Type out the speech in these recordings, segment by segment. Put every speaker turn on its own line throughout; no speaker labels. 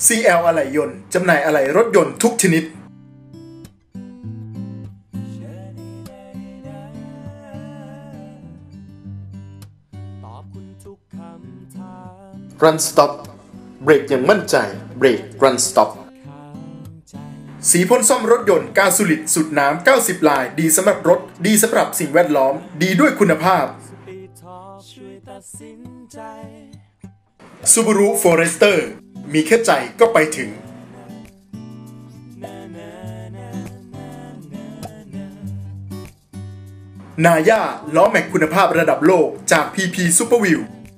CL อะไหล่ยนต์จำหน่ายอะไหล่รถยนต์ทุกชนิดRun Stop เบรกอย่างมั่นใจเบรก Run Stop สีพ่นซ่อมรถยนต์กาสูลิดสูตรน้ำ90 ลายดีสำหรับรถดีสำหรับสิ่งแวดล้อมดีด้วยคุณภาพ Subaru Forester มีแค่ใจก็ไปถึงนาย่าล้อแม็กคุณภาพระดับโลกจาก PP Super Wheel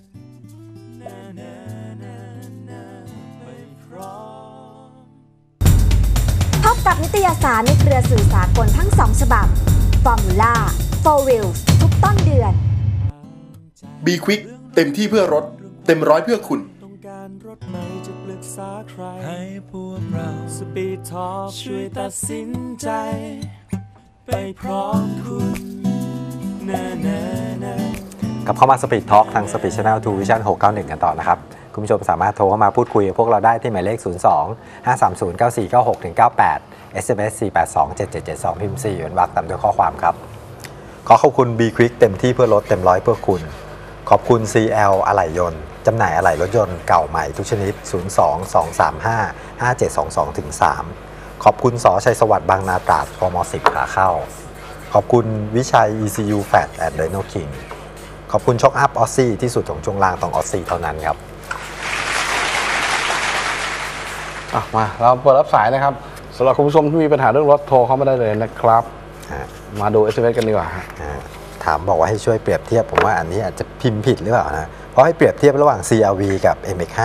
พบกับนิตยสารในเครือสื่อสากลทั้ง2ฉบับ Formula 4 Wheels ทุกต้นเดือน
B Quick เต็มที่เพื่อรถเต็มร้อยเพื่อคุณ
ให้พวกเรา Speed Talk ช่วยตัดสินใจไปพร้อมคุณ
กลับเข้ามา Speed Talk ทาง Speed Channel 2 Vision 691 กันต่อนะครับคุณผู้ชมสามารถโทรเข้ามาพูดคุยกับพวกเราได้ที่หมายเลข 02-530-9496-98 SMS 482-7772 พิมพ์ 4 เป็นวรรคตามด้วยข้อความครับขอขอบคุณ B Quick เต็มที่เพื่อรถเต็มร้อยเพื่อคุณขอบคุณ CL อะไหล่ยนต์จำหน่ายอะไหล่รถยนต์เก่าใหม่ทุกชนิด 02-235-5722-3 ขอบคุณส.ชัยสวัสดิ์บางนาตราดกม10 ขาเข้าขอบคุณวิชัย ECU Fat and Dino King ขอบคุณช็อคอัพออสซี่ที่สุดของช่วงล่างต้องออสซี่เท่านั้นครับ
มาเราเปิดรับสายนะครับสำหรับคุณผู้ชมที่มีปัญหาเรื่องรถโทรเข้ามาได้เลยนะครับมาดู SMS กันดีกว่า
ถามบอกว่าให้ช่วยเปรียบเทียบผมว่าอันนี้อาจจะพิมพ์ผิดหรือเปล่านะเพราะให้เปรียบเทียบระหว่าง CR-V กับ MX5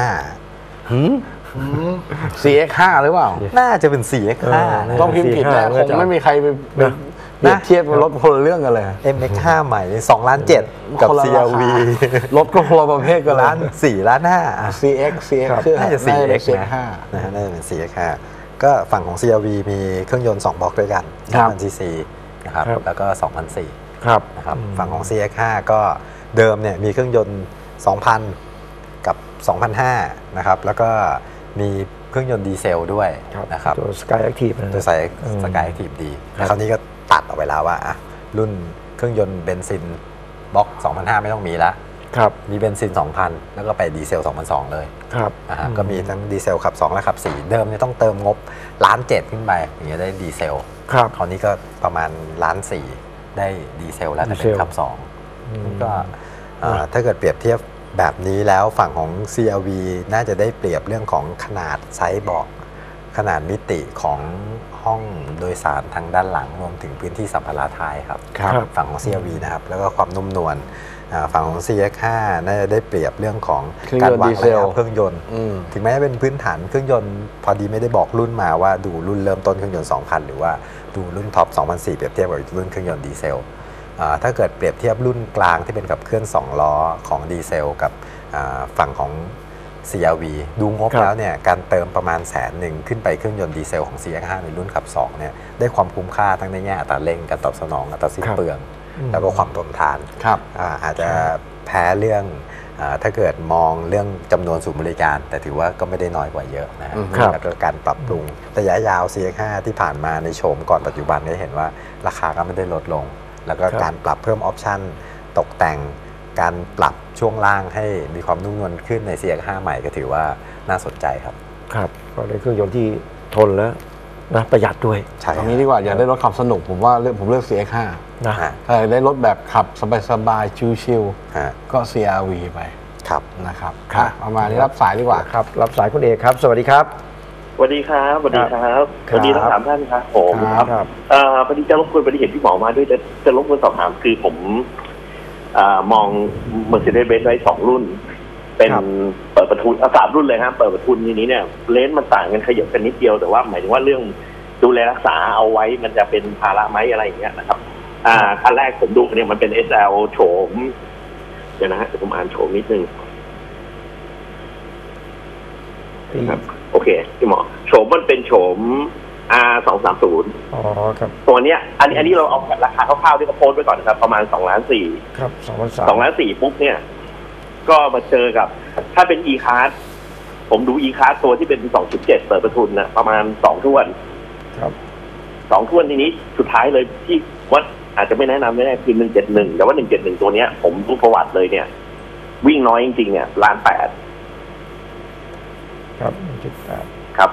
CX5 หรือเปล่า
น่าจะเป็น CX5
ต้องพิมพ์ผิดแต่คงไม่มีใครไปเปรียบเทียบรถคนละเรื่องกันเลย
MX5 ใหม่2.7 ล้านกับ CR-V
รถก็คนละประเภทกัน
ล้าน4.5 ล้าน
CX
น่าจะ CX นะน่าจะเป็น CX5 ก็ฝั่งของ CR-V มีเครื่องยนต์2บล็อกด้วยกัน 1,000 cc นะครับแล้วก็ 2,400 นะครับฝั่งของ CX5 ก็เดิมเนี่ยมีเครื่องยนต์ 2,000 กับ 2,500 นะครับแล้วก็มีเครื่องยนต์ดีเซลด้วยนะครับ
ตัว Sky Active
ตัว Sky Active ดีคราวนี้ก็ตัดออกไปแล้วว่ารุ่นเครื่องยนต์เบนซินบล็อก 2,500 ไม่ต้องมีแล้วมีเบนซิน 2,000 แล้วก็ไปดีเซล 2,200 เลยก็มีทั้งดีเซลขับ 2 และขับ 4 เดิมเนี่ยต้องเติมงบ1.7 ล้านขึ้นไปอย่างเงี้ยได้ดีเซลคราวนี้ก็ประมาณ1.4 ล้านได้ดีเซลแล้วแต่เป็นขับ 2ก็ถ้าเกิดเปรียบเทียบแบบนี้แล้วฝั่งของ CR-V น่าจะได้เปรียบเรื่องของขนาดไซส์เบาะขนาดมิติของห้องโดยสารทางด้านหลังรวมถึงพื้นที่สัมภาระท้ายครับฝั่งของ CR-V นะครับแล้วก็ความนุ่มนวลฝั่งของ CX5 น่าจะได้เปรียบเรื่องของการวางระยะเครื่องยนต์ถึงแม้จะเป็นพื้นฐานเครื่องยนต์พอดีไม่ได้บอกรุ่นมาว่าดูรุ่นเริ่มต้นเครื่องยนต์ 2,000 หรือว่าดูรุ่นท็อป 2,400 เปรียบเทียบกับรุ่นเครื่องยนต์ดีเซลถ้าเกิดเปรียบเทียบรุ่นกลางที่เป็นกับเครื่อง2ล้อของดีเซลกับฝั่งของ CR-V ดูงบแล้วเนี่ยการเติมประมาณ100,000ขึ้นไปเครื่องยนต์ดีเซลของ CX5 ในรุ่นขับ2เนี่ยได้ความคุ้มค่าทั้งในแง่อัตราเร่งการตอบสนองอัตราสิ้นเปลืองแล้วก็ความทนทานอาจจะแพ้เรื่องถ้าเกิดมองเรื่องจำนวนศูนย์บริการแต่ถือว่าก็ไม่ได้น้อยกว่าเยอะนะครับแล้วก็การปรับปรุงระยะยาว CX5 ที่ผ่านมาในโฉมก่อนปัจจุบันก็เห็นว่าราคาก็ไม่ได้ลดลงแล้วก็การปรับเพิ่มออปชั่นตกแต่งการปรับช่วงล่างให้มีความนุ่มนวลขึ้นใน CX5 ใหม่ก็ถือว่าน่าสนใจครับ
ก็ได้เครื่องยนต์ที่ทนแล้วนะประหยัดด้วย
ตรงนี้ดีกว่าอยากได้รถขับสนุกผมว่าผมเลือก CX5 นะถ้าได้รถแบบขับสบายๆชิลๆก็ CR-V ไปนะครับประมาณนี้รับสายดีกว่า
ครับรับสายคุณเอกครับสวัสดีครับ
สวัสดีครับสวัสดีครับสวัสดีทั้ง3ท่านครับผมครับพอดีจะรบกวนพอดีเห็นพี่หมอมาด้วยจะรบกวนสอบถามคือผมมอง Mercedes-Benz ไว้2รุ่นเป็นเปิดประทุน3รุ่นเลยครับเปิดประทุนทีนี้เนี่ยเลนส์มันต่างกันขยับกันนิดเดียวแต่ว่าหมายถึงว่าเรื่องดูแลรักษาเอาไว้มันจะเป็นภาระไหมอะไรอย่างเงี้ยนะครับคันแรกผมดูเนี่ยมันเป็น SL โฉมเดี๋ยวนะฮะผมอ่านโฉมนิดนึงครับโอเคพี่หมอโฉมมันเป็นโฉม R230 ครับตัวเนี้ยอันนี้เราเอาราคาคร่าวๆที่เขาโพสต์ไว้ก่อนนะครับประมาณ2.4 ล้าน
ครับ
2.4 ล้านปุ๊บเนี่ยก็มาเจอกับถ้าเป็น E-Class ผมดูอีคาร์ตัวที่เป็น 2.7 เปิดประทุนนะประมาณ2ถ้วน
ครับ
2ถ้วนทีนี้สุดท้ายเลยที่ว่าอาจจะไม่แนะนำไม่ได้คือ171แต่ว่า171ตัวเนี้ยผมรู้ประวัติเลยเนี่ยวิ่งน้อยจริงๆเนี่ย1.8 ล้าน
ครับ1.8
ครับ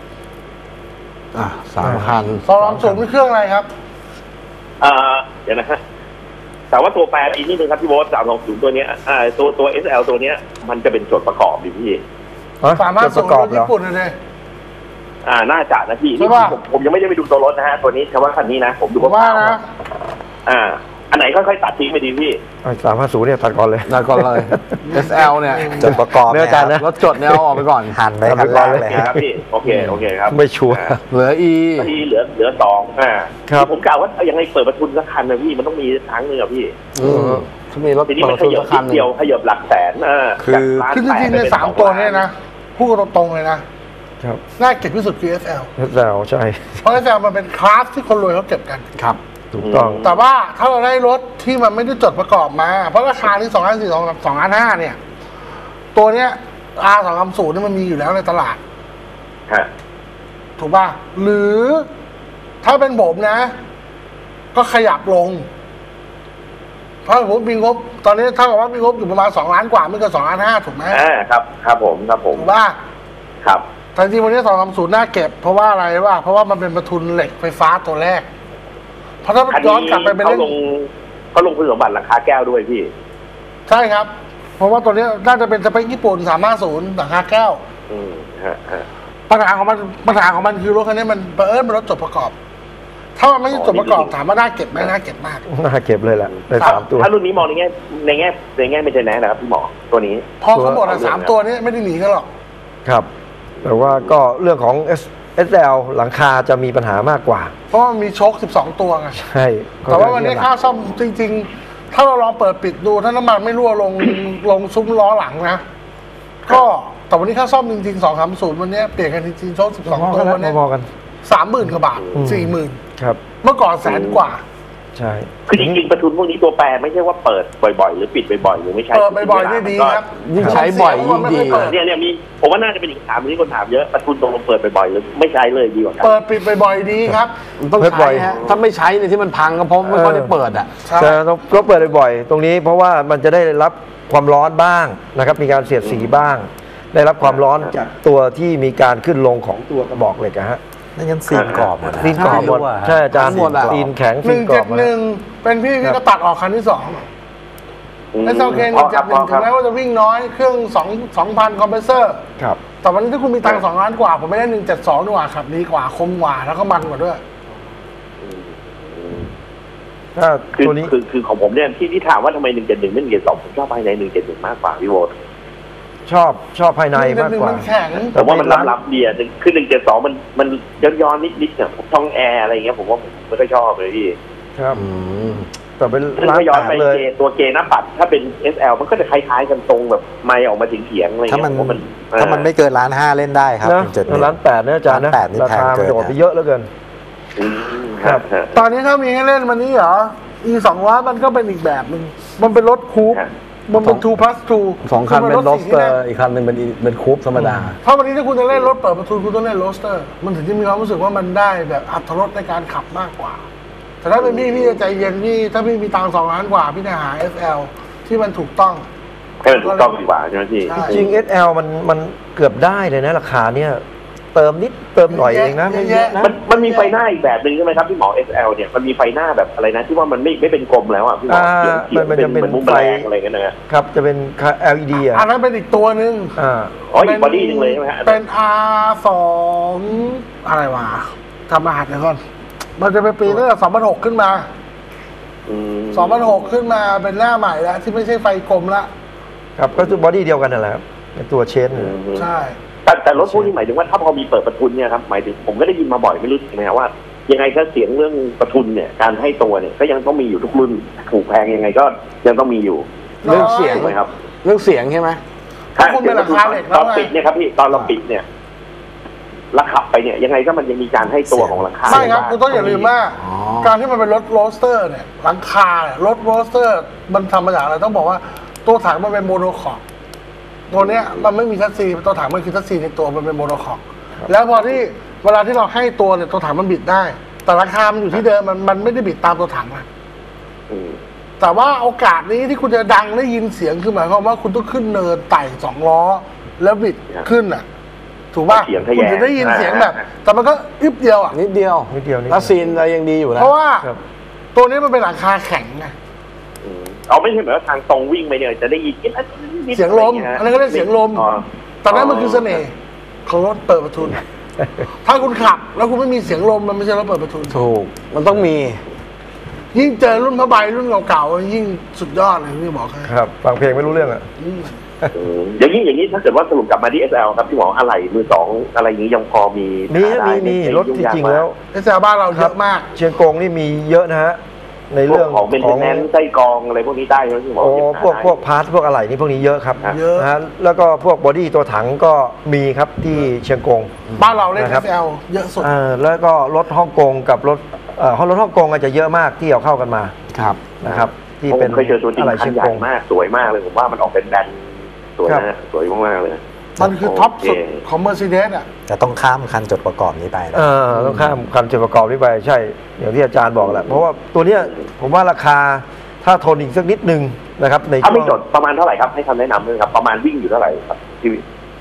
3,000
220นี่เครื่องอะไรครับ
เดี๋ยวนะฮะแต่ว่าตัวแปรอีกนิดนึงครับพี่โบ๊ท320ตัวเนี้ยตัว SL ตัวเนี้ยมันจะเป็นส่วนประกอบดิพี่
สามารถส่งรถญี่ปุ่นเลย
น่าจะนะพี่นี่ผมยังไม่ได้ไปดูตัวรถนะฮะตัวนี้เฉพาะคันนี้นะผมดู
ว่านะ
อันไหนค่อยๆตัดทิ้งไปดีพี่
350เนี่ยตัดก่อนเลย
SL เนี่ย
จดประกอบ
เนี่ยรถจดเนี่ยเอาออกไปก่อน
หั่นไปคันแรกเลย
ครับพี่โอเคครับ
ไม่ชัวร์
เหลือ
เหลือ2
ครับ
ผมกล่าวว่ายังไงเปิดประทุนสักคันนะพี่มันต้องมีครั้งนึงอ่ะพี่
ถ้ามีรถ
ทีนี้มันขยับเดียวขยับหลักแสน
คือจริงๆใน3ตัวนี้นะพูดตรงๆเลยนะครับน่าเก็บที่สุดคือ SL
ใช่
เพราะ SL มันเป็นคลาสที่คนรวยเขาเก็บกัน
ครับ
ถูกต้อง
แต่ว่าถ้าเราได้รถที่มันไม่ได้จดประกอบมาเพราะราคาที่2,400,2,500เนี่ยตัวเนี้ย R230นี่มันมีอยู่แล้วในตลาดถูกป่ะหรือถ้าเป็นผมนะก็ขยับลงเพราะผมมีงบตอนนี้ถ้าบอกว่ามีงบอยู่ประมาณ2 ล้านกว่าไม่เกิน2,500,000ถูกไหม
ครับผม
ถูกป่ะ
ครับ
แต่จริงวันนี้230น่าเก็บเพราะว่าอะไรวะเพราะว่ามันเป็นประทุนเหล็กไฟฟ้าตัวแรกเพราะถ้าย้อนกลับไปเป็น
เขาลงคุณสมบัติราคาแก้วด้วยพี่
ใช่ครับเพราะว่าตัวนี้น่าจะเป็นสเปคญี่ปุ่น350ราคาแก้วปัญหาของมันคือรถคันนี้มันเป็นรถจดประกอบถ้ามันไม่จดประกอบถามว่าน่าเก็บไหมน่าเก็บมาก
น่าเก็บเลยแหละใน3ตัว
ถ้ารุ่นนี้มองในแง่ไม่ใช่แน่นะครับพี่หมอตัวนี้
พอเขาบอกว่า3ตัวนี้ไม่ได้หนีกันหรอก
ครับแต่ว่าก็เรื่องของSL หลังคาจะมีปัญหามากกว่า
เพราะมันมีโชค12ตัวไง
ใช่
แต่ว่าวันนี้ค่าซ่อมจริงๆถ้าเราลองเปิดปิดดูถ้าน้ำมันไม่รั่วลงซุ้มล้อหลังนะก็แต่วันนี้ค่าซ่อมจริงๆ230วันนี้เปลี่ยนกันจริงๆโชค12ตัววันนี้
พอกัน
30,000 กว่าบาท 40,000
ครับ
เมื่อก่อน100,000 กว่า
ใช่
คือจริงๆประทุนพวกนี้ตัวแปรไม่ใช่ว่าเปิดบ่อยๆหรือปิดบ่อยๆหรือไม่ใช่
เปิดบ่อยๆนี่ดีครับ
ยิ่งใช้บ่อยยิ่งดี
เนี่ยมีผมว่าน่าจะเป็นอีกถามที่คนถามเยอะประทุนตรงเปิดบ่อยๆหรือไม่ใช้เลยดีกว่ากัน
เปิดปิดบ่อยๆดีครับ
ต้องใช้ฮะถ้าไม่ใช้เนี่ยที่มันพังก็เพราะไม่ค่อยได้เปิดอ่ะ
แต่ต้องเปิดบ่อยๆตรงนี้เพราะว่ามันจะได้รับความร้อนบ้างนะครับมีการเสียดสีบ้างได้รับความร้อนจากตัวที่มีการขึ้นลงของตัวกระบอกเหล็กฮะ
นั่นยังซีนกรอบหมด
ซีนกรอบหมดใช่อาจารย์ซีนแข็งซีนกรอบ
171เป็นพี่ก็ตัดออกคันที่2แล้วSLK 171ถึงแม้ว่าจะวิ่งน้อยเครื่อง2,000 คอมเพรสเซอร์
ครับ
แต่วันนี้ถ้าคุณมีตังค์2 ล้านกว่าผมไม่ได้172ดีกว่าขับดีกว่าคมกว่าแล้วก็มันกว่าด้วย
ตัวนี้คือของผมเนี่ยที่ถามว่าทำไม171ไม่172ผมชอบภายใน171มากกว่าพี่โว
ชอบภายในมากกว่า
แต่ว่ามันรับเดียคือ172มันย้อนนิดเนี่ยช่องแอร์อะไรเงี้ยผมว่าผมไม่ค่อยชอบเลยพี่
ครับแต่เป็น
ร้านย้อนไปตัวเกหน้าปัดถ้าเป็น SL มันก็จะคล้ายๆกันตรงแบบไม่ออกมาถึงเขียงอะไรเงี้ย
ถ้ามันไม่เกิน1.5 เล่นได้ครับ
1.7 1.8เนี่ยอาจารย์นะราคาโดดไปเยอะเหลือเกิน
ครับตอนนี้ถ้ามีให้เล่นวันนี้เหรอE200มันก็เป็นอีกแบบนึงมันเป็นรถคูปมันเป็น 2+2
2 คันเป็นโรสเตอร์อีกคันหนึ่งเป็นคูปธรรมดา
ถ้าวันนี้ถ้าคุณจะเล่นรถเปิดประตูคุณต้องเล่นโรสเตอร์มันถึงจะมีความรู้สึกว่ามันได้แบบอรรถรสในการขับมากกว่าแต่ถ้าเป็นพี่จะใจเย็นพี่ถ้าพี่มีตังค์2 ล้านกว่าพี่จะหา SL ที่มันถูกต้อง
ถูกต้องดีกว่าใช่ไหมพี่
จริง SL มันเกือบได้เลยนะราคาเนี่ยเติมนิดเติมหน่อยเองนะไม่เยอะนะ
มันมีไฟหน้าอีกแบบหนึ่งใช่ไหมครับพี่หมอ SL เนี่ยมันมีไฟหน้าแบบอะไรนะที่ว่ามันไม่เป็นกลมแล้วอ่ะพี่หมอ
มันจะเป็น
มุมแรงอะไรกัน
นะครับจะเป็น LED อ่ะ
อันนั้นเป็นอีกตัวนึง
อีกบอดี้นึงเลยใช่ไหม
เป็น R2 อะไรวะทำรหัสเดี๋ยวก่อนมันจะเป็นปีตั้งแต่2006ขึ้นมา2006ขึ้นมาเป็นหน้าใหม่แล้วที่ไม่ใช่ไฟกลมละ
ครับก็คือบอดี้เดียวกันนั่นแหละครับเป็นตัวเชน
ใช่
แต่รถพวกนี้หมายถึงว่าถ้าพอมีเปิดประทุนเนี่ยครับหมายถึงผมก็ได้ยินมาบ่อยไม่รู้จริงไหมว่ายังไงก็เสียงเรื่องประทุนเนี่ยการให้ตัวเนี่ยก็ยังต้องมีอยู่ทุกรุ่นถูกแพงยังไงก็ยังต้องมีอยู่
เรื่องเสียงไหมครับเรื่องเสียงใช่ไหม
ถ้าคุณเป็นราคาเหล็ก
ตอนปิดเนี่ยครับพี่ตอนเราปิดเนี่ยราขับไปเนี่ยยังไงก็มันยังมีการให้ตัวของหลังคา
ใช่ครับคุณต้องอย่าลืมว่าการที่มันเป็นรถโรสเตอร์เนี่ยหลังคารถโรสเตอร์มันทำมาจากอะไรต้องบอกว่าตัวถังมันเป็นโมโนคอร์ดตัวเนี้ยมันไม่มีทัชซีตัวถังมันคือทัชซีในตัวมันเป็นโมโนคอกแล้วพอที่เวลาที่เราให้ตัวเนี่ยตัวถังมันบิดได้ แต่ราคามันอยู่ที่เดิมมันไม่ได้บิดตามตัวถังนะแต่ว่าโอกาสนี้ที่คุณจะดังได้ยินเสียงคือหมายความว่าคุณต้องขึ้นเนินไต่2 ล้อแล้วบิดขึ้นอ่ะถูกป่ะคุณจะได้ยินเสียงแบบแต่มันก็อึบเดียวอ่ะ
นิดเดียวแล้วซีนอะไรยังดีอยู่นะ
เพราะว่าตัวนี้มันเป็นหลังคาแข็งไง
เอาไม่ใช่เหมือนว่าทางตรงวิ่งไปเนี่ยจะได้ยิน
เสียงลมอันนั้นก็เรียกเสียงลมตอนนั้นมันคือเสน่ห์ของรถเปิดประทุนถ้าคุณขับแล้วคุณไม่มีเสียงลมมันไม่ใช่รถเปิดประทุน
ถูกมันต้องมี
ยิ่งเจอรุ่นผ้าใบรุ่นเก่าๆยิ่งสุดยอดเลยที่บอก
ครับฟังเพลงไม่รู้เรื่องอ่ะ
อย่างนี้ถ้าเกิดว่าสรุปกลับมาที่ SL ครับที่บอกอะไรมือสองอะไรอย่างนี้ยังพอมี
รถจริงๆแล้ว
SL บ้านเราเยอะมาก
เชียงกงนี่มีเยอะนะฮะในเรื่อง
ของเป็นแนนไส้กรองอะไรพวกนี้ได้ไหมพี่หมอ
พวกพาร์ทพวกอะไรนี่พวกนี้เยอะครับเยอะนะแล้วก็พวกบอดี้ตัวถังก็มีครับที่เชียงกง
บ้านเราเล่น SL เยอะสุด
แล้วก็รถฮ่องกงกับรถฮ่องกงอาจจะเยอะมากที่เอาเข้ากันมา
ครับ
นะครับ
ที่เป็นเคยเจอตัวจริงคันใหญ่มากสวยมากเลยผมว่ามันออกเป็นแบรนด์สวยนะสวยมากๆเลย
มันคือท็อปสุดของ Mercedes อ่ะ
แต่ต้องข้ามคันจดประกอบนี้ไปนะ
ต้องข้ามคันจดประกอบนี้ไปใช่อย่างที่อาจารย์บอกแหละเพราะว่าตัวเนี้ยผมว่าราคาถ้าทนอีกสักนิดนึงนะครับใน
ถ้าไม่จดประมาณเท่าไหร่ครับให้คำแนะนำด้วยครับประมาณวิ่งอยู่เท่าไหร่ครับพี่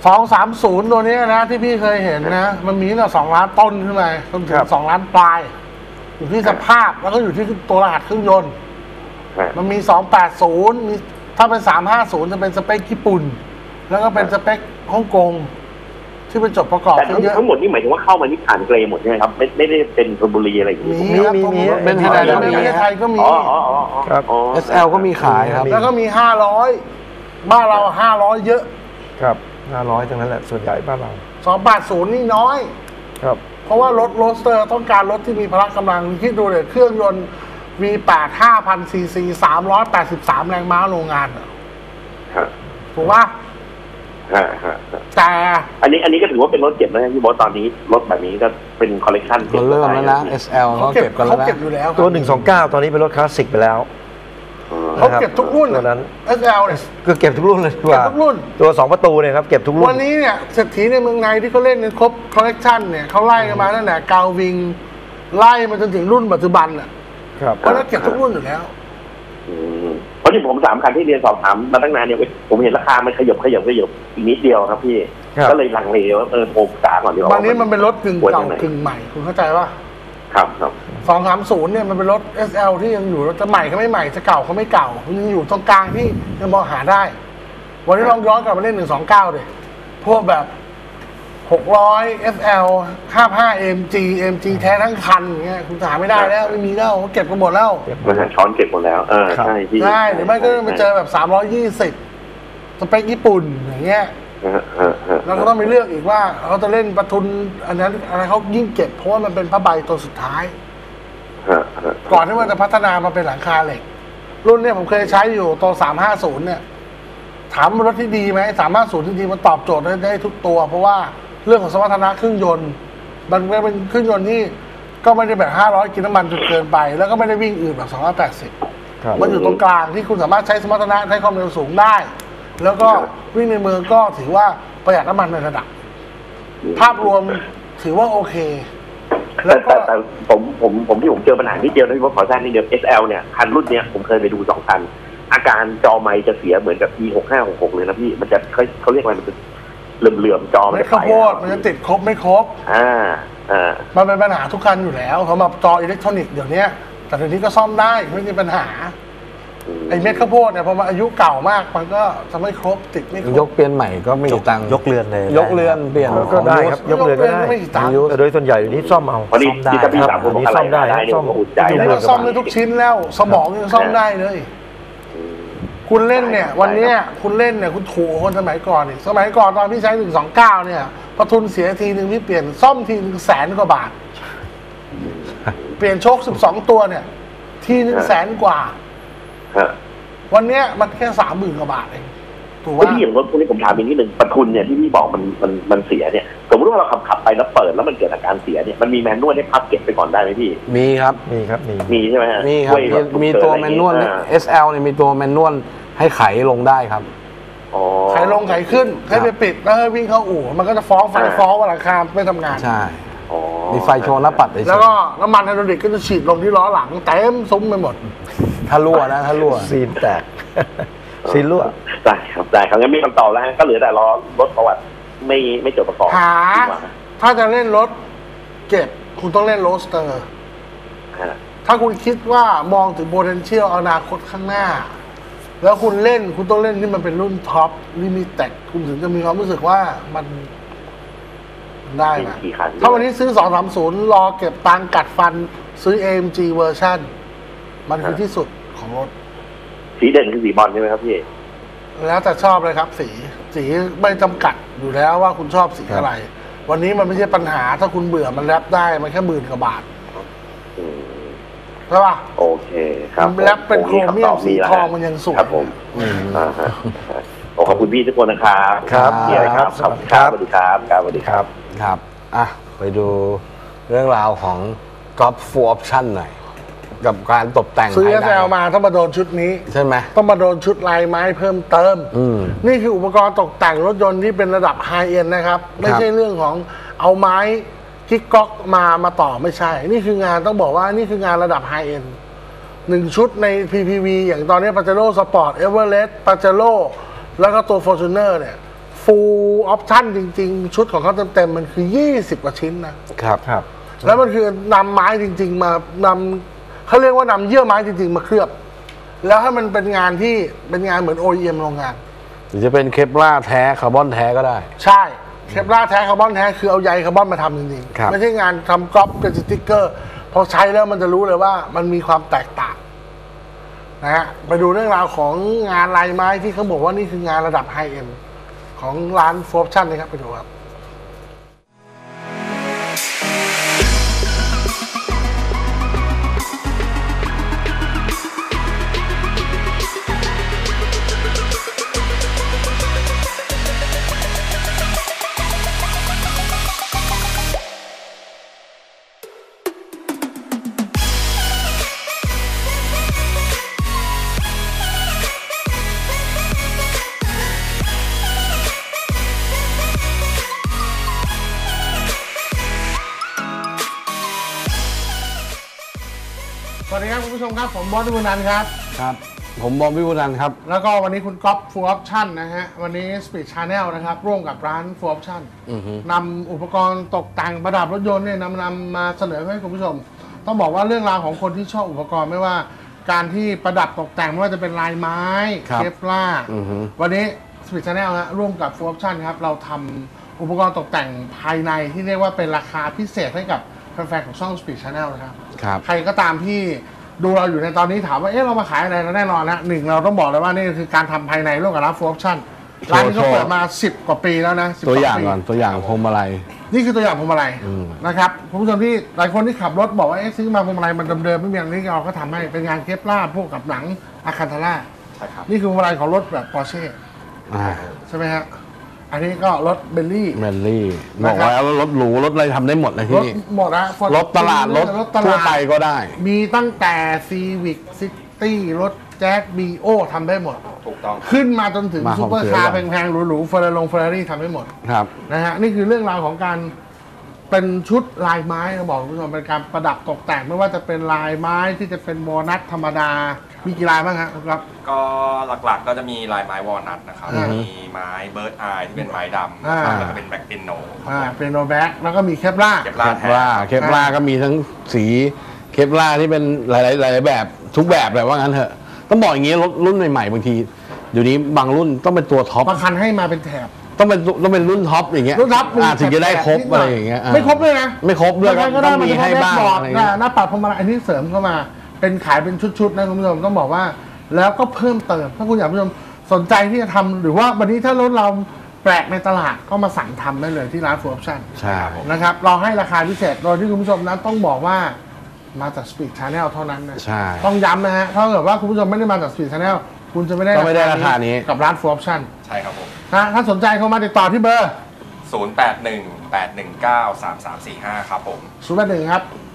230ตัวนี้นะที่พี่เคยเห็นนะมันมีตั้งแต่2 ล้านต้นขึ้นไปจนถึง2 ล้านปลายอยู่ที่สภาพแล้วก็อยู่ที่ตัวรหัสเครื่องยนต์มันมี280มีถ้าเป็น350จะเป็นสเปคญี่ปุ่นแล้วก็เป็นสเปคฮ่องกงที่เป็นจดประกอบ
แต่ทั้งหมดนี่หมายถึงว่าเข้ามาที่ผ่านเกรหมดใช่ไหมครับไม่ได้เป็นชลบุรีอะไรอย่างนี้
มีเป็นไทยแล้วมีไทยก็มี
ครับ SL ก็มีขายครับ
แล้วก็มี500บ้านเรา500เยอะ
ครับ500ตรงนั้นแหละส่วนใหญ่บ้านเรา
280นี่น้อย
ครับ
เพราะว่ารถโรสเตอร์ต้องการรถที่มีพละกำลังคิดดูเลยเครื่องยนต์ V8 5,000 ซีซี383 แรงม้าโรงงานถูกป่ะแต่
อันนี้ก็ถือว่าเป็นรถเก็บนะพี่บอสตอนนี้รถแบบนี้ก็เป็นคอลเลกชัน
เริ่มแล้วนะ SL เขาเก็บกันแล้ว
นะ
ตัว129ตอนนี้เป็นรถคลาสสิกไปแล้ว
เขาเก็บทุกรุ่น
นั้น
SL เนี่ย
คือเก็บทุกรุ่นเลย
เก็บทุกรุ่น
ตัว2ประตูเนี่ยครับเก็บทุกรุ่น
วันนี้เนี่ยเศรษฐีในเมืองไทยที่เขาเล่นในครบคอลเลกชันเนี่ยเขาไล่กันมาตั้งแต่กาววิงไล่มาจนถึงรุ่นปัจจุบันอ่ะเพราะนั้นเก็บทุกรุ่นอยู่แล้ว
เพราะที่ผม3 คันที่เรียนสอบถามมาตั้งนานเนี่ยผมเห็นราคามันขยับอีกนิดเดียวครับพี่ก็เลยลังเลว่าผมกะก่อนดีกว่า
วันนี้มันเป็นรถกึ่งเก่ากึ่งใหม่คุณเข้าใจป่ะ
ครับ
230เนี่ยมันเป็นรถ SL ที่ยังอยู่จะใหม่ก็ไม่ใหม่จะเก่าก็ไม่เก่ามันยังอยู่ตรงกลางที่ยังมองหาได้วันนี้ลองย้อนกลับมาเล่น129ดิพวกแบบ600 FL 55 AMG แท้ทั้งคันอย่างเงี้ยคุณหาไม่ได้แล้วไม่มีแล้วเก็บกันหมดแล้ว
มันช้อนเก็บหมดแล้วใช่พี่
ใช่หรือไม่ก็ไปเจอแบบ320สเปคญี่ปุ่นอย่างเงี้ยเราก็ต้องไปเลือกอีกว่าเขาจะเล่นประทุนอันนั้นอะไรเขายิ่งเก็บเพราะว่ามันเป็นผ้าใบตัวสุดท้ายก่อนที่มันจะพัฒนามาเป็นหลังคาเหล็กรุ่นเนี้ยผมเคยใช้อยู่ตัว350เนี่ยถามรถที่ดีไหม350ที่ดีมันตอบโจทย์ได้ทุกตัวเพราะว่าเรื่องของสมรรถนะเครื่องยนต์มันเป็นเครื่องยนต์ที่ก็ไม่ได้แบบ500กินน้ำมันจนเกินไปแล้วก็ไม่ได้วิ่งอื่นแบบ280มันอยู่ตรงกลางที่คุณสามารถใช้สมรรถนะใช้ความเร็วสูงได้แล้วก็วิ่งในเมืองก็ถือว่าประหยัดน้ำมันในระดับภาพรวมถือว่าโอเค
แล้วก็แต่ผมที่ผมเจอปัญหาที่เดียวนะที่ผมขอแทรกนิดเดียว SL เนี่ยคันรุ่นเนี้ยผมเคยไปดู2 คันอาการจอไมค์จะเสียเหมือนกับ E6566 เลยนะพี่มันจะเขาเรียกอะไรมันจะเหลื่อมจอ
ไม่ข้าวโพดมันจะติดครบไม่ครบมันเป็นปัญหาทุกคันอยู่แล้วสำหรับจออิเล็กทรอนิกส์เดี๋ยวนี้แต่เดี๋ยวนี้ก็ซ่อมได้ไม่มีปัญหาไอ้เม็ดข้าวโพดเนี่ยพอมาอายุเก่ามากมันก็จะไม่ครบติดไม่ครบ
ยกเปลี่ยนใหม่ก็ไม่กี่ตังค์
ยกเรือนเลย
ยกเรือนเปลี่ยน
ก็ได้ครับยกเรือนก็ได้แต่โดยส่วนใหญ่เดี๋ยวนี้ซ่อมเอา
ซ่อมได้ครับ
นี่ซ่อมได้ซ่อม
ซ่อมได้ทุกชิ้นแล้วสมองยังซ่อมได้เลยคุณเล่นเนี่ยวันนี้คุณเล่นเนี่ยคุณถูกคนสมัยก่อนสมัยก่อนตอนพี่ใช้129เนี่ยประทุนเสียทีนึงพี่เปลี่ยนซ่อมทีนึง100,000 กว่าบาทเปลี่ยนโชค12 ตัวเนี่ยทีนึง100,000 กว่าวันนี้มันแค่30,000 กว่าบาทเองถูกว่า
ที่อย่างรถพวกนี้ผมถามอีกนิดนึงประทุนเนี่ยที่พี่บอกมันเสียเนี่ยสมมติว่าเราขับไปแล้วเปิดแล้วมันเกิดอาการเสียเนี่ยมันมีแมนนวลให้พับเก็บไปก่อนได้ไหมพี่
มีครับ
มีใช่ไหม
มีครับมีตัวแมนนวล SL เนี่ยมีตัวแมนนวลให้ไขลงได้ครับ
ขายลงขายขึ้นให้ไปปิดแล้วให้วิ่งเข้าอู่มันก็จะฟ้องว่าราคาไม่ทำงาน
ใช่มีไฟโชว์หน้าปัด
แล้วก็น้ำมันไฮดรอลิกก็จะฉีดลงที่ล้อหลังเต็มซุ้มไปหมด
ถ้ารั่วนะถ้ารั่ว
ซีนแตกซีนรั่ว
ได้ครับงั้นมีคำตอบแล้วก็เหลือแต่รอรถประวัติไม่จดประกอบ
ถ้าจะเล่นรถเก็บคุณต้องเล่นโรสเตอร์ถ้าคุณคิดว่ามองถึง potential อนาคตข้างหน้าแล้วคุณต้องเล่นที่มันเป็นรุ่นท็อปลิมิเต็ดคุณถึงจะมีความรู้สึกว่ามันได้นะถ้าวันนี้ซื้อ230รอเก็บตังกัดฟันซื้อ AMG เวอร์ชันมันคือที่สุดของรถ
สีเด่นคือสีบอลใช่ไหมครับพี่
แล้วแต่ชอบเลยครับสีไม่จำกัดอยู่แล้วว่าคุณชอบสีอะไรวันนี้มันไม่ใช่ปัญหาถ้าคุณเบื่อมันแรปได้มันแค่10,000 กว่าบาทใช่ป่ะ
โอเคครับ
แรปเป็นโครเมียมสีทองมันยังสวย
ครับผมขอบคุณพี่ทุกคนนะครับ
ครับ
ครับสวัสดีครับ
สวัสดีครับ
ครับไปดูเรื่องราวของกอล์ฟฟูลออปชั่นหน่อยกับการตกแต่ง
ซื้อแซวมาต้องมาโดนชุดนี้
ใช่ไหม
ต้องมาโดนชุดลายไม้เพิ่มเติมนี่คืออุปกรณ์ตกแต่งรถยนต์ที่เป็นระดับไฮเอ็นนะครับไม่ใช่เรื่องของเอาไม้กิ๊กก๊อกมาต่อไม่ใช่นี่คืองานต้องบอกว่านี่คืองานระดับไฮเอ็น1 ชุดใน PPV อย่างตอนนี้ปาเจโร่สปอร์ตเอเวอเรสต์ปาเจโร่แล้วก็ตัว Fortuner เนี่ยฟูลออปชั่นจริงๆชุดของเขาเต็มๆมันคือ20 กว่าชิ้น
นะครับ
แล้วมันคือนำไม้จริงๆมานำเขาเรียกว่านำเยื่อไม้จริงๆมาเคลือบแล้วให้มันเป็นงานที่เป็นงานเหมือน OEM โรงงาน
หรือจะเป็นเคปลาร์แท้คาร์บอนแท้ก็ได้
ใช่เคปลาร์แท้คาร์บอนแท้คือเอาใยคาร์บอนมาทำจริงๆไม่ใช่งานทำก๊อปเป็นสติ๊กเกอร์พอใช้แล้วมันจะรู้เลยว่ามันมีความแตกต่างนะฮะไปดูเรื่องราวของงานลายไม้ที่เขาบอกว่านี่คืองานระดับไฮเอ็นของร้านฟูลออปชั่นนะครับไปดูครับสวัสดีครับคุณผู้ชมครับผมบอสวิบูลย์นันท์ครับ
ครับผมบอมวิบูลย์นันท์ครับ
แล้วก็วันนี้คุณก๊อฟฟูลออปชั่นนะฮะวันนี้ Speed Channel นะครับร่วมกับร้านฟูลออปชั่นนำอุปกรณ์ตกแต่งประดับรถยนต์เนี่ยนำมาเสนอให้คุณผู้ชมต้องบอกว่าเรื่องราวของคนที่ชอบอุปกรณ์ไม่ว่าการที่ประดับตกแต่งไม่ว่าจะเป็นลายไม้เคปลาร์วันนี้ Speed Channel ฮะร่วมกับฟูลออปชั่นครับเราทำอุปกรณ์ตกแต่งภายในที่เรียกว่าเป็นราคาพิเศษให้กับแฟนๆของช่อง Speed Channel นะครับใครก็ตามที่ดูเราอยู่ในตอนนี้ถามว่าเรามาขายอะไรแน่นอนนะหนึ่งเราต้องบอกเลยว่านี่คือการทำภายในร่วมกับร้านฟูลออปชั่นร้านนี้เขาเปิดมา10 กว่าปีแล้วนะ
ตัวอย่างก่อนตัวอย่างพวงมาลัย
นี่คือตัวอย่างพวงมาลัยนะครับคุณผู้ชมที่หลายคนที่ขับรถบอกว่าซื้อมาพวงมาลัยมันเดิมๆไม่มีอะไรที่เราก็ทำให้เป็นงานเคปลาร์พวกกับหนังอาคันทาร่านี่คือพวงมาลัยของรถแบบปอร์เช่ใช่ไหมฮะอันนี้ก็รถเบลลี่
บอกว่ารถหรูรถอะไรทำได้หมดเลยที่นี่
หมดนะ
รถตลาดรถทั่วไปก็ได้
มีตั้งแต่ซีวิกซิตี้รถแจ๊สบีโอทำได้หมด
ถูกต้อง
ขึ้นมาจนถึงซุปเปอร์คาร์แพงๆหรูๆเฟอร์รารี่ทำได้หมด
ครับ
นะฮะนี่คือเรื่องราวของการเป็นชุดลายไม้เราบอกคุณผู้ชมเป็นการประดับตกแต่งไม่ว่าจะเป็นลายไม้ที่จะเป็นวอลนัทธรรมดามีกี่ลายบ้างครับ
ก็หลักๆก็จะมีลายไม้วอลนัทนะครับมีไม้เบิร์ดอายที่เป็นไม้ดำแล้วก็เป็นแบ็คเปียโน
เป็นโนแบ็คแล้วก็มีเคปลาร์
เคปลาก็มีทั้งสีเคปลาที่เป็นหลายแบบทุกแบบเลยว่างั้นเถอะต้องบอกอย่างงี้รถรุ่นใหม่ๆบางทีเดี๋ยวนี้บางรุ่นต้องเป็นตัวท็อป
บางคันให้มาเป็นแถบ
ต้องเป็นรุ่นท็อปอย่างเงี้ย
รุ่นท็อป
ถึงจะได้ครบอะไรอย่างเงี้ย
ไม่ครบเลยนะ
ไม่ครบเลยก็ต้องมีให้บ้าง
อะไรเงี้ยหน้าปัดพวงมาลัยอันนี้เสริมเข้ามาเป็นขายเป็นชุดๆนะคุณผู้ชมต้องบอกว่าแล้วก็เพิ่มเติมถ้าคุณอยากผู้ชมสนใจที่จะทำหรือว่าวันนี้ถ้ารถเราแปลกในตลาดก็มาสั่งทำได้เลยที่ร้านฟูลออปชั่น
ใช่
นะครับเราให้ราคาพิเศษโดยที่คุณผู้ชมนั้นต้องบอกว่ามาจาก Speed Channel เท่านั้นนะต้องย้ำนะฮะถ้าเกิดว่าคุณผู้ชมไม่ได้มาจาก Speed Channel คุณจะไม่ได้
ราคานี้
กับร้านฟูลออปชั่น
ใช่ครับผม
ถ้าสนใจเข้ามาติดต่อที่เบอร์
0818193345ครับผม
081ครับ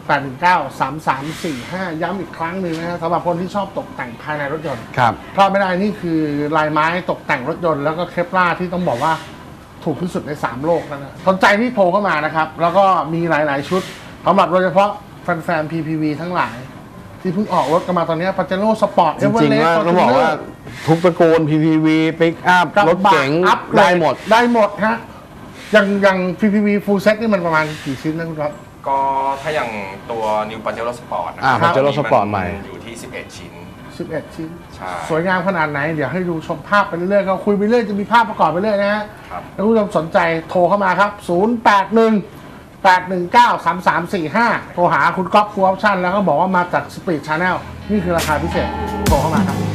819-3345 ย้ำอีกครั้งหนึ่งนะฮะสำหรับคนที่ชอบตกแต่งภายในรถยนต์
ครับ
พลาดไม่ได้นี่คือลายไม้ตกแต่งรถยนต์แล้วก็เคปลาที่ต้องบอกว่าถูกที่สุดใน3โลกแล้วนะสนใจที่โทรเข้ามานะครับแล้วก็มีหลายๆชุดสำหรับโดยเฉพาะแฟนๆ PPV ทั้งหลายที่เพิ่งออกรถกันมาตอนนี้ปาเจโร่สปอร์ต
จริงๆว่าต้องบอกว่าทุกตระกูล PPV ปิกอัพรถเก๋งได้หมดฮะ
อย่าง PPV Full Set นี่มันประมาณกี่ชิ้นนะคุณครับ
ก็ถ้าอย่างตัว New Pajero Sport นะ
ครั Pajero Sport ใหม่
อยู่ที่11 ชิ้น
11 ชิ้น
ใช่
สวยงามขนาดไหนเดี๋ยวให้ดูชมภาพไปเรื่อยๆก็คุยไปเรื่อยจะมีภาพประกอบไปเรื่อยนะฮะแล้วคุณผู้ชมสนใจโทรเข้ามาครับ081-819-3345โทรหาคุณก๊อฟฟูออปชั่นแล้วก็บอกว่ามาจาก Speed Channel นี่คือราคาพิเศษโทรเข้ามาครับ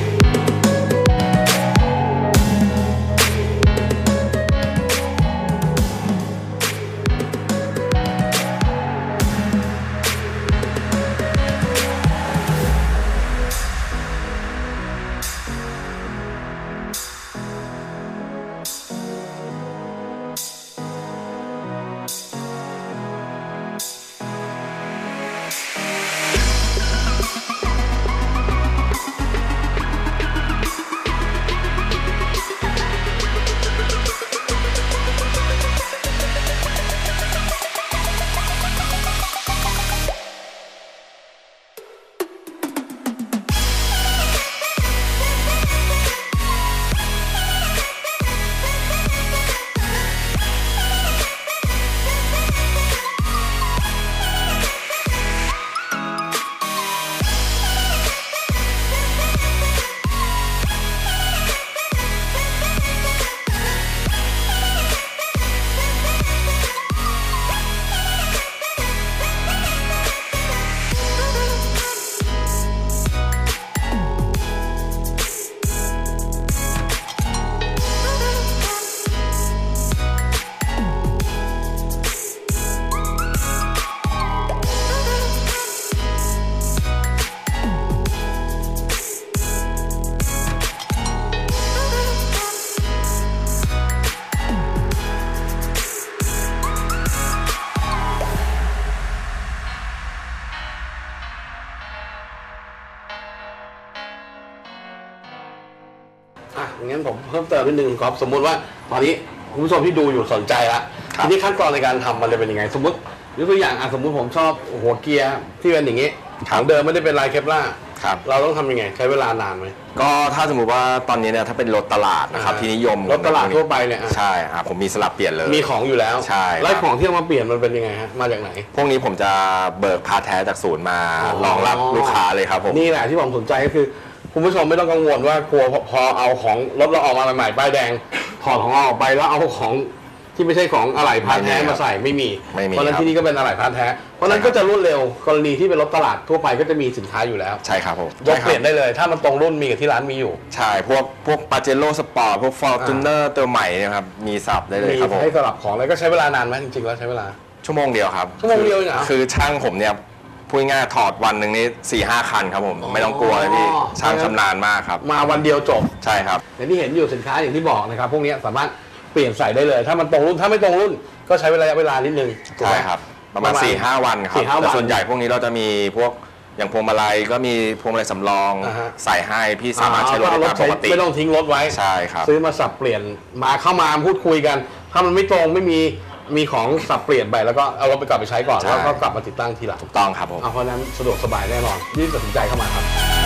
งั้นผมเพิ่มเติมนิดนึงครับสมมุติว่าตอนนี้คุณผู้ชมที่ดูอยู่สนใจแล้วทีนี้ขั้นตอนในการทำมันจะเป็นยังไงสมมติยกตัวอย่างสมมุติผมชอบหัวเกียร์ที่เป็นอย่างนี้ถังเดิมไม่ได้เป็นลายเคปล่าเราต้องทำยังไงใช้เวลานานไหม
ก็ถ้าสมมุติว่าตอนนี้เนี่ยถ้าเป็นรถตลาดนะครับที่นิยม
รถตลาดทั่วไปเนี่ย
ใช่ผมมีสลับเปลี่ยนเลย
มีของอยู่แล้ว
ใช่
แล้วของที่เอามาเปลี่ยนมันเป็นยังไงฮะมาจากไหน
พวกนี้ผมจะเบิกพาร์ทแท้จากศูนย์มารองรับลูกค้าเลยครับผม
นี่แหละที่ผมสนใจก็คือคุณผู้ชมไม่ต้องกังวลว่ากลัวพอเอาของรถเราออกมาใหม่ๆป้ายแดงถอดของออกไปแล้วเอาของที่ไม่ใช่ของอะไหล่พาร์ทแท้มาใส่ไม่มีเพราะนั้นที่นี่ก็เป็นอะไหล่พาร์ทแท้เพราะนั้นก็จะรวดเร็วกรณีที่เป็นรถตลาดทั่วไปก็จะมีสินค้าอยู่แล้ว
ใช่ครับผม
ยกเปลี่ยนได้เลยถ้ามันตรงรุ่นมีกับที่ร้านมีอยู่
ใช่พวก Pajero Sport พวก Fortuner ตัวใหม่นะครับมีสับได้เลยครับผม
ให้สลับของเลยก็ใช้เวลานานไหมจริงๆแล้วใช้เวลา
ชั่วโมงเดียวครับ
ชั่วโมงเดียวเหรอ
คือช่างผมเนี่ยพูดง่ายถอดวันหนึ่งนี่ 4-5 คันครับผมไม่ต้องกลัวเลยพี่ช่างชำนาญมากครับ
มาวันเดียวจบ
ใช่ครับ
อย่างที่เห็นอยู่สินค้าอย่างที่บอกนะครับพวกนี้สามารถเปลี่ยนใส่ได้เลยถ้ามันตรงรุ่นถ้าไม่ตรงรุ่นก็ใช้เวลานิดนึง
ใช่ครับประมาณ 4-5 วันครับแต่ส่วนใหญ่พวกนี้เราจะมีพวกอย่างพวงมาลัยก็มีพวงมาลัยสำรองใส่ให้พี่สามารถใช้รถได้ตามปกติ
ไม่ต้องทิ้งรถไว้
ใช่ครับ
ซื้อมาสับเปลี่ยนมาเข้ามาพูดคุยกันถ้ามันไม่ตรงไม่มีของสับเปลี่ยนไปแล้วก็เอารถไปกลับไปใช้ก่อนแล้วก็กลับมาติดตั้งทีหลัง
ถูกต้องครับผม
เพราะนั้นสะดวกสบายแน่นอนรีบตัดสินใจเข้ามาครับ